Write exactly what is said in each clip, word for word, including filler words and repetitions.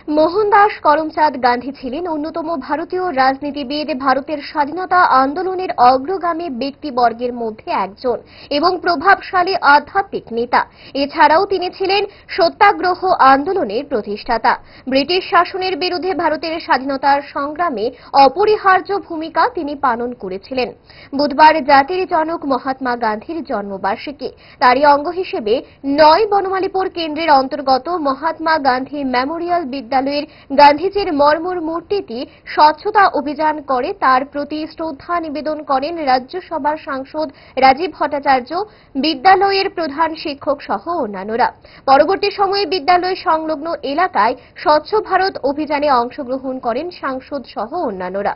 মোহনদাস করমচাঁদ গান্ধী ছিলেন অন্যতম ভারতীয় রাজনীতিবিদ, ভারতের স্বাধীনতা আন্দোলনের অগ্রগামী ব্যক্তিবর্গের মধ্যে একজন এবং প্রভাবশালী আধ্যাত্মিক নেতা। এছাড়াও তিনি ছিলেন সত্যাগ্রহ আন্দোলনের প্রতিষ্ঠাতা। ব্রিটিশ শাসনের বিরুদ্ধে ভারতের স্বাধীনতার সংগ্রামে অপরিহার্য ভূমিকা তিনি পালন করেছিলেন। বুধবার জাতির জনক মহাত্মা গান্ধীর জন্মবার্ষিকী। তারই অঙ্গ হিসেবে নয় বনমালীপুর কেন্দ্রের অন্তর্গত মহাত্মা গান্ধী মেমোরিয়াল বিদ্যালয়ের গান্ধীজির মর্মর মূর্তিটি স্বচ্ছতা অভিযান করে তার প্রতি শ্রদ্ধা নিবেদন করেন রাজ্যসভার সাংসদ রাজীব ভট্টাচার্য, বিদ্যালয়ের প্রধান শিক্ষক সহ অন্যান্যরা। পরবর্তী সময়ে বিদ্যালয় সংলগ্ন এলাকায় স্বচ্ছ ভারত অভিযানে অংশগ্রহণ করেন সাংসদ সহ অন্যান্যরা।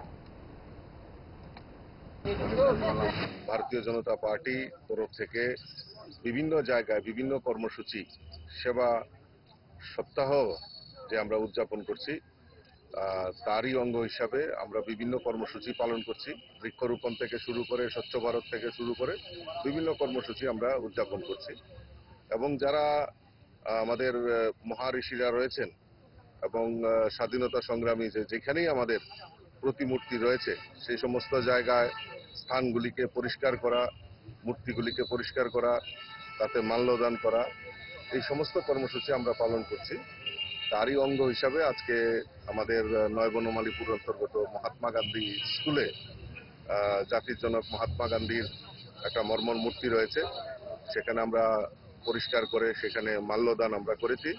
ভারতীয় জনতা পার্টি তরফ থেকে বিভিন্ন জায়গায় বিভিন্ন কর্মসূচি, সেবা সপ্তাহ যে আমরা উদযাপন করছি, তারই অঙ্গ হিসাবে আমরা বিভিন্ন কর্মসূচি পালন করছি। বৃক্ষরোপণ থেকে শুরু করে স্বচ্ছ ভারত থেকে শুরু করে বিভিন্ন কর্মসূচি আমরা উদযাপন করছি। এবং যারা আমাদের মহাঋষিরা রয়েছেন এবং স্বাধীনতা সংগ্রামী যে যেখানেই আমাদের প্রতিমূর্তি রয়েছে সেই সমস্ত জায়গায় স্থানগুলিকে পরিষ্কার করা, মূর্তিগুলিকে পরিষ্কার করা, তাতে মাল্যদান করা, এই সমস্ত কর্মসূচি আমরা পালন করছি। তারই অঙ্গ হিসাবে আজকে আমাদের নয় বনমালীপুর অন্তর্গত মহাত্মা গান্ধী স্কুলে জাতির জনক মহাত্মা গান্ধীর একটা মর্মর মূর্তি রয়েছে, সেখানে আমরা পরিষ্কার করে সেখানে মাল্যদান আমরা করেছি।